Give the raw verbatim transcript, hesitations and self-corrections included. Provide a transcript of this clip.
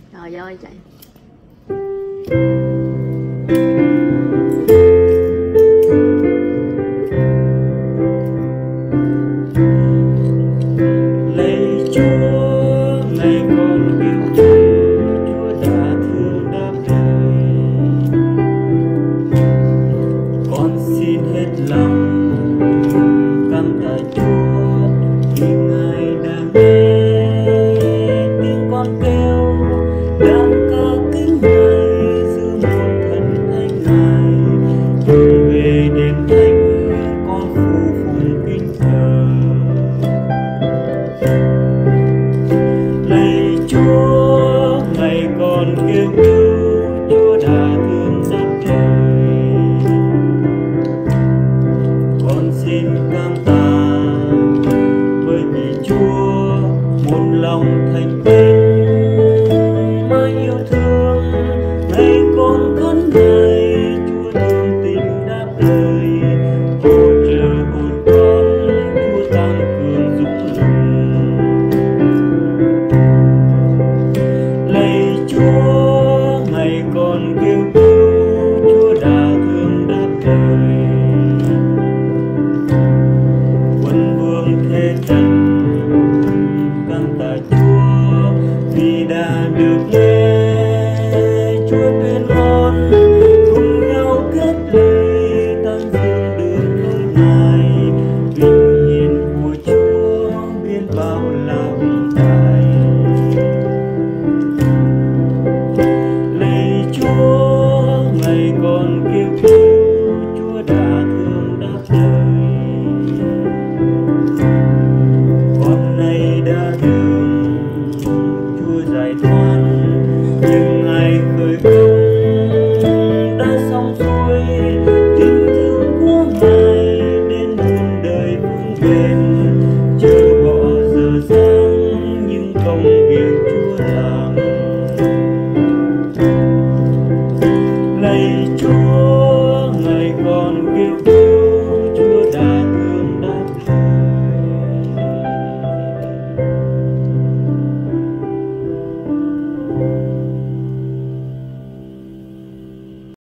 Trời ơi chạy. Lạy Chúa, ngày con yêu Chúa, Chúa đã thương đáp lời. Con xin hết lòng cảm tạ Chúa vì Ngài đã nghe tiếng con kêu, đàn ca kính Ngài giữa muôn thần thánh Ngài. Trở về đền thánh con phụ phụng kính thờ. Lạy Chúa, ngày con kêu cứu, Chúa đã thương đáp lời. Con xin cảm tạ bởi vì Chúa một lòng thành tín.